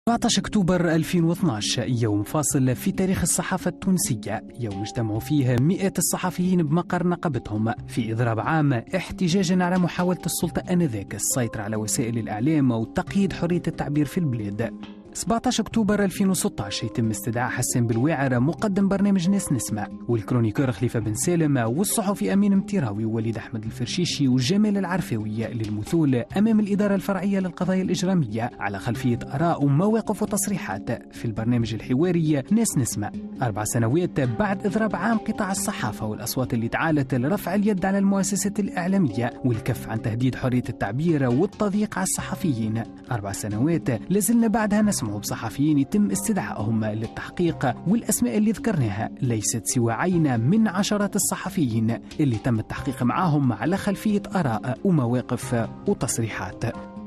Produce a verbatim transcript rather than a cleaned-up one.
سبعة عشر أكتوبر ألفين واثني عشر يوم فاصل في تاريخ الصحافة التونسية، يوم اجتمعوا فيه مئات الصحفيين بمقر نقابتهم في إضراب عام احتجاجا على محاولة السلطة آنذاك السيطرة على وسائل الإعلام وتقييد حرية التعبير في البلاد. سبعة عشر أكتوبر ألفين وستة عشر يتم استدعاء حسان بالواعر مقدم برنامج ناس نسمع، والكرونيكور خليفة بن سالم، والصحفي أمين متراوي ووليد أحمد الفرشيشي وجمال العرفاوي للمثول أمام الإدارة الفرعية للقضايا الإجرامية على خلفية آراء ومواقف وتصريحات في البرنامج الحواري ناس نسمع، أربع سنوات بعد إضراب عام قطاع الصحافة والأصوات اللي تعالت لرفع اليد على المؤسسات الإعلامية والكف عن تهديد حرية التعبير والتضييق على الصحفيين. أربع سنوات لازلنا بعدها نسمع بصحفيين يتم استدعائهم للتحقيق، والأسماء اللي ذكرناها ليست سوى عين من عشرات الصحفيين اللي تم التحقيق معهم على خلفية آراء ومواقف وتصريحات.